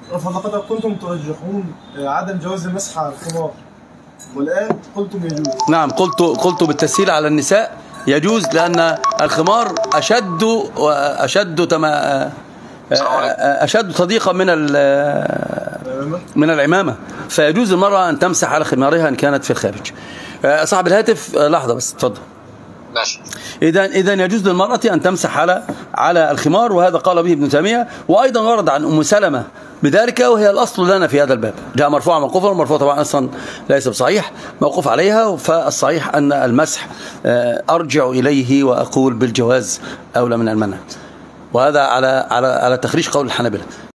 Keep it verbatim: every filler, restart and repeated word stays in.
فلقد كنتم ترجحون عدم جواز المسح على الخمار، والآن قلتم يجوز. نعم، قلت قلت بالتسهيل على النساء يجوز، لأن الخمار أشد وأشد تما أشد تضييقا من من العمامة، فيجوز المرأة أن تمسح على خمارها إن كانت في الخارج. صاحب الهاتف لحظة بس، اتفضل. ماشي. إذا إذا يجوز للمرأة أن تمسح على على الخمار، وهذا قال به ابن تيمية، وأيضا ورد عن أم سلمة بذلك، وهي الأصل لنا في هذا الباب. جاء مرفوعا موقوفا، والمرفوع طبعا أصلا ليس بصحيح، موقوف عليها، فالصحيح أن المسح أرجع إليه وأقول بالجواز أولى من المنع، وهذا على على على تخريج قول الحنابلة.